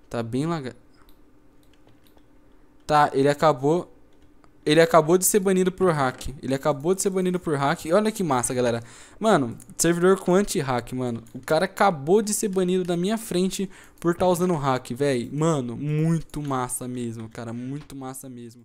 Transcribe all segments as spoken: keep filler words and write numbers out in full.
Tá bem lagado. Tá, ele acabou... Ele acabou de ser banido por hack. Ele acabou de ser banido por hack. E olha que massa, galera. Mano, servidor com anti-hack, mano. O cara acabou de ser banido da minha frente por estar tá usando hack, velho. Mano, muito massa mesmo, cara. Muito massa mesmo.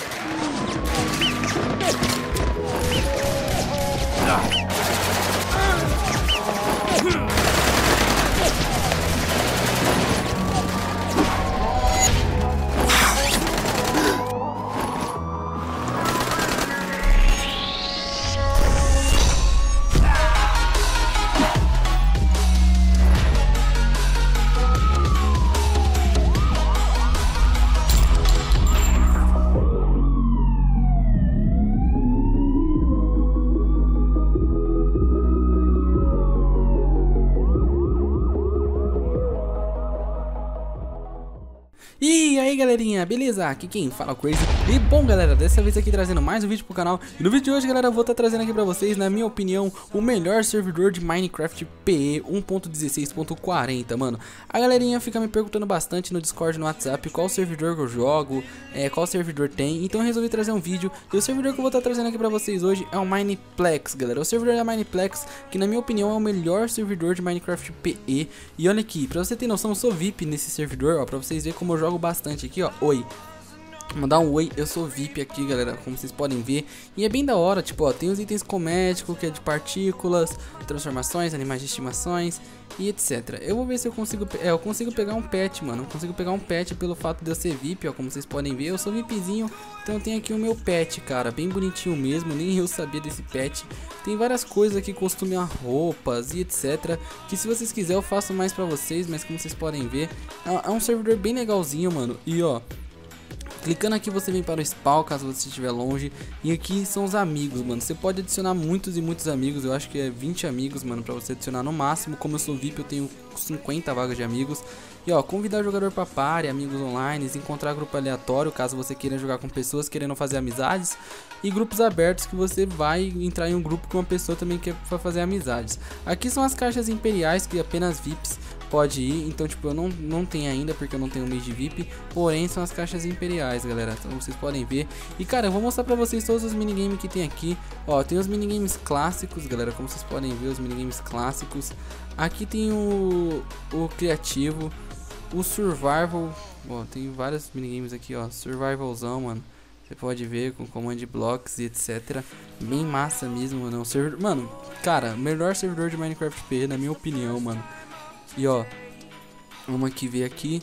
E aí galerinha, beleza? Aqui quem fala é o Crazy. E bom galera, dessa vez aqui trazendo mais um vídeo pro canal. E no vídeo de hoje galera, eu vou estar tá trazendo aqui pra vocês, na minha opinião, o melhor servidor de Minecraft P E um ponto dezesseis ponto quarenta, mano. A galerinha fica me perguntando bastante no Discord, no WhatsApp, qual servidor que eu jogo, é, qual servidor tem. Então eu resolvi trazer um vídeo. E o servidor que eu vou estar tá trazendo aqui pra vocês hoje é o Mineplex, galera. O servidor da Mineplex, que na minha opinião é o melhor servidor de Minecraft P E. E olha aqui, pra você ter noção, eu sou V I P nesse servidor, ó, pra vocês verem como eu jogo bastante aqui, ó. Oi. Vou mandar um oi, eu sou V I P aqui, galera, como vocês podem ver. E é bem da hora, tipo, ó, tem os itens cosméticos, que é de partículas, transformações, animais de estimações e etcétera. Eu vou ver se eu consigo, é, eu consigo pegar um pet, mano. Eu consigo pegar um pet pelo fato de eu ser V I P, ó, como vocês podem ver. Eu sou VIPzinho, então eu tenho aqui o meu pet, cara, bem bonitinho mesmo, nem eu sabia desse pet. Tem várias coisas aqui, costume a roupas e etcétera. Que se vocês quiserem eu faço mais pra vocês, mas como vocês podem ver, é, é um servidor bem legalzinho, mano. E ó, clicando aqui você vem para o spawn, caso você estiver longe. E aqui são os amigos, mano. Você pode adicionar muitos e muitos amigos. Eu acho que é vinte amigos, mano, pra você adicionar no máximo. Como eu sou V I P, eu tenho cinquenta vagas de amigos. E ó, convidar o jogador pra party, amigos online, encontrar grupo aleatório, caso você queira jogar com pessoas querendo fazer amizades. E grupos abertos, que você vai entrar em um grupo com uma pessoa também que quer fazer amizades. Aqui são as caixas imperiais, que apenas V I Ps pode ir, então tipo, eu não, não tenho ainda porque eu não tenho um mês de V I P, porém são as caixas imperiais, galera, então vocês podem ver. E cara, eu vou mostrar pra vocês todos os minigames que tem aqui. Ó, tem os minigames clássicos, galera, como vocês podem ver, os minigames clássicos. Aqui tem o, o criativo, o survival, ó, tem vários minigames aqui, ó, survivalzão, mano. Você pode ver com command blocks e etcétera. Bem massa mesmo, mano, é um servidor, mano, cara, melhor servidor de Minecraft P E, na minha opinião, mano. E ó, vamos aqui ver aqui.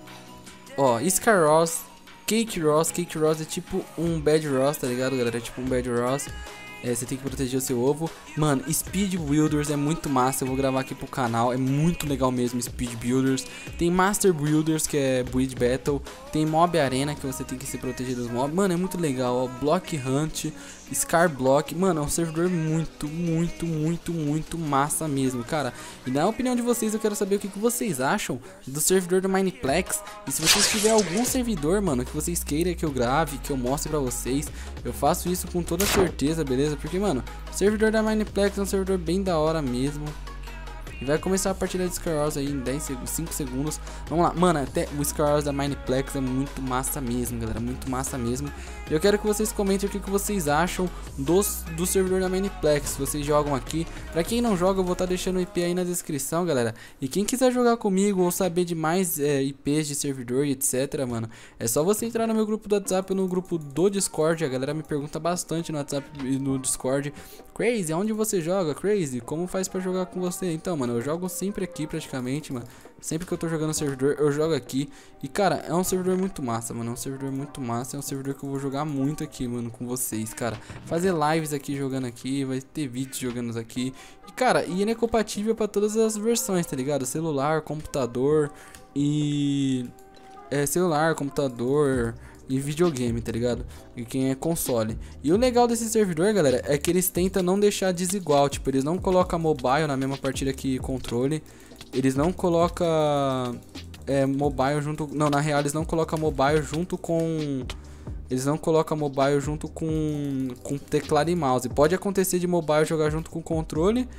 Ó, Scar Ross, Cake Ross. Cake Ross é tipo um Bad Ross, tá ligado, galera? É tipo um Bad Ross. É, você tem que proteger o seu ovo. Mano, Speed Builders é muito massa. Eu vou gravar aqui pro canal. É muito legal mesmo, Speed Builders. Tem Master Builders, que é Breed Battle. Tem Mob Arena, que você tem que se proteger dos mobs. Mano, é muito legal, ó. Block Hunt, Scar Block. Mano, é um servidor muito, muito, muito, muito massa mesmo, cara. E na opinião de vocês, eu quero saber o que, que vocês acham do servidor do Mineplex. E se vocês tiverem algum servidor, mano, que vocês queiram que eu grave, que eu mostre pra vocês, eu faço isso com toda certeza, beleza? Porque, mano, o servidor da Mineplex é um servidor bem da hora mesmo. E vai começar a partida de Scar Wars aí em dez, cinco segundos. Vamos lá, mano, até o Scar Wars da Mineplex é muito massa mesmo, galera, muito massa mesmo. E eu quero que vocês comentem o que, que vocês acham dos, do servidor da Mineplex, se vocês jogam aqui. Pra quem não joga, eu vou estar tá deixando o I P aí na descrição, galera. E quem quiser jogar comigo ou saber de mais é, I Ps de servidor e etcétera, mano, é só você entrar no meu grupo do WhatsApp ou no grupo do Discord. A galera me pergunta bastante no WhatsApp e no Discord: Crazy, onde você joga? Crazy, como faz pra jogar com você? Então, mano, eu jogo sempre aqui praticamente, mano. Sempre que eu tô jogando servidor, eu jogo aqui. E, cara, é um servidor muito massa, mano. É um servidor muito massa. É um servidor que eu vou jogar muito aqui, mano, com vocês, cara. Fazer lives aqui, jogando aqui. Vai ter vídeos jogando aqui. E, cara, e ele é compatível pra todas as versões, tá ligado? Celular, computador e... É, celular, computador... e videogame, tá ligado? E quem é console. E o legal desse servidor, galera, é que eles tentam não deixar desigual. Tipo, eles não colocam mobile na mesma partida que controle. Eles não colocam é, mobile junto... Não, na real eles não colocam mobile junto com... Eles não colocam mobile junto com, com teclado e mouse. Pode acontecer de mobile jogar junto com controle.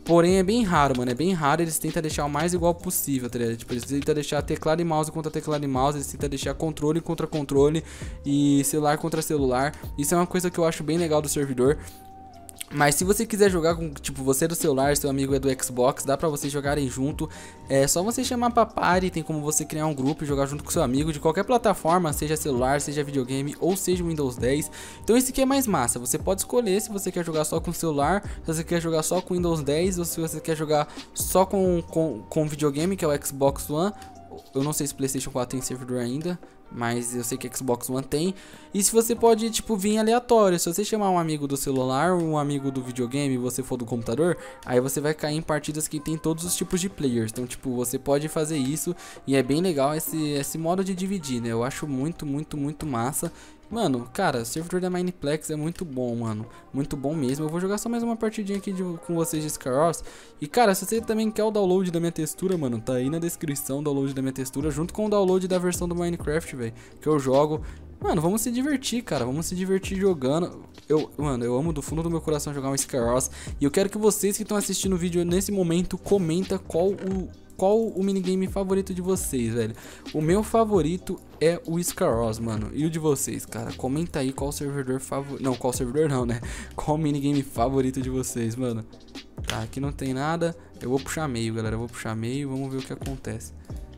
Porém é bem raro, mano, é bem raro, eles tentam deixar o mais igual possível, tá ligado? Tipo, eles tentam deixar teclado e mouse contra teclado e mouse, eles tentam deixar controle contra controle e celular contra celular. Isso é uma coisa que eu acho bem legal do servidor. Mas se você quiser jogar com, tipo, você é do celular, seu amigo é do Xbox, dá pra vocês jogarem junto. É só você chamar pra party, tem como você criar um grupo e jogar junto com seu amigo de qualquer plataforma, seja celular, seja videogame ou seja Windows dez. Então esse aqui é mais massa, você pode escolher se você quer jogar só com celular, se você quer jogar só com Windows dez ou se você quer jogar só com, com, com videogame, que é o Xbox One. Eu não sei se o PlayStation quatro tem servidor ainda, mas eu sei que Xbox One tem. E se você pode, tipo, vir aleatório. Se você chamar um amigo do celular ou um amigo do videogame e você for do computador, aí você vai cair em partidas que tem todos os tipos de players. Então, tipo, você pode fazer isso. E é bem legal esse, esse modo de dividir, né? Eu acho muito, muito, muito massa. Mano, cara, o servidor da Mineplex é muito bom, mano. Muito bom mesmo. Eu vou jogar só mais uma partidinha aqui de, com vocês de Skyros. E, cara, se você também quer o download da minha textura, mano, tá aí na descrição o download da minha textura, junto com o download da versão do Minecraft, velho, que eu jogo. Mano, vamos se divertir, cara. Vamos se divertir jogando. Eu, mano, eu amo do fundo do meu coração jogar um Skyros. E eu quero que vocês que estão assistindo o vídeo nesse momento, comenta qual o... Qual o minigame favorito de vocês, velho? O meu favorito é o Skyros, mano. E o de vocês, cara? Comenta aí qual o servidor favorito. Não, qual servidor não, né? Qual o minigame favorito de vocês, mano? Tá, aqui não tem nada. Eu vou puxar meio, galera. Eu vou puxar meio. Vamos ver o que acontece.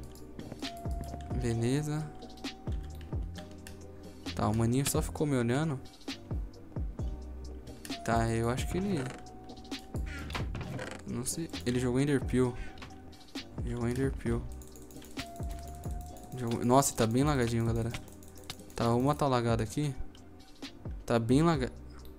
Beleza. Tá, o maninho só ficou me olhando. Tá, eu acho que ele... Não sei. Ele jogou Enderpeel. Jogou Enderpeel. Jogou... Nossa, tá bem lagadinho, galera. Tá, uma tá lagada aqui. Tá bem lagado.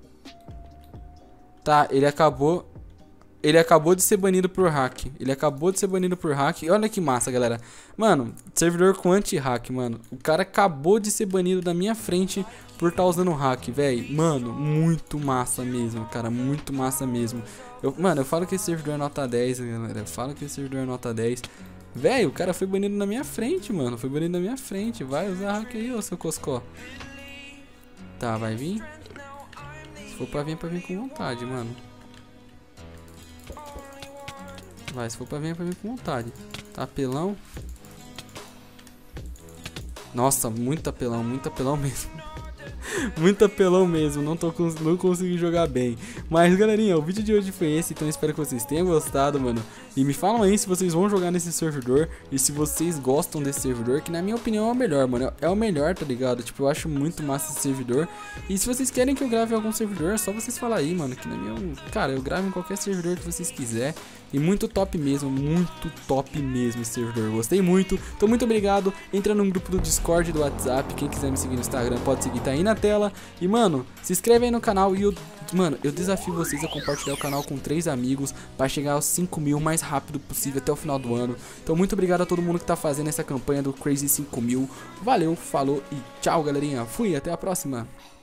Tá, ele acabou... Ele acabou de ser banido por hack. Ele acabou de ser banido por hack. Olha que massa, galera. Mano, servidor com anti-hack, mano. O cara acabou de ser banido da minha frente por estar tá usando hack, velho. Mano, muito massa mesmo, cara. Muito massa mesmo. Eu, mano, eu falo que esse servidor é nota dez, galera. Eu falo que esse servidor é nota dez. Velho, o cara foi banido na minha frente, mano. Foi banido na minha frente. Vai usar hack aí, ô seu coscó. Tá, vai vir? Se for pra vir, é pra vir com vontade, mano. Vai, se for pra vir, é pra vir com vontade. Tá apelão. Nossa, muito apelão, muito apelão mesmo. Muito apelão mesmo, não, tô, não consegui jogar bem. Mas galerinha, o vídeo de hoje foi esse. Então espero que vocês tenham gostado, mano. E me falam aí se vocês vão jogar nesse servidor e se vocês gostam desse servidor, que na minha opinião é o melhor, mano. É o melhor, tá ligado? Tipo, eu acho muito massa esse servidor. E se vocês querem que eu grave em algum servidor, é só vocês falar aí, mano. Que na minha... Cara, eu gravo em qualquer servidor que vocês quiserem. E muito top mesmo, muito top mesmo esse servidor. Gostei muito, então muito obrigado. Entra no grupo do Discord e do WhatsApp. Quem quiser me seguir no Instagram pode seguir, tá aí na tela. E mano, se inscreve aí no canal e eu... Mano, eu desafio vocês a compartilhar o canal com três amigos para chegar aos cinco mil o mais rápido possível até o final do ano. Então muito obrigado a todo mundo que tá fazendo essa campanha do Crazy cinco mil. Valeu, falou e tchau, galerinha. Fui, até a próxima.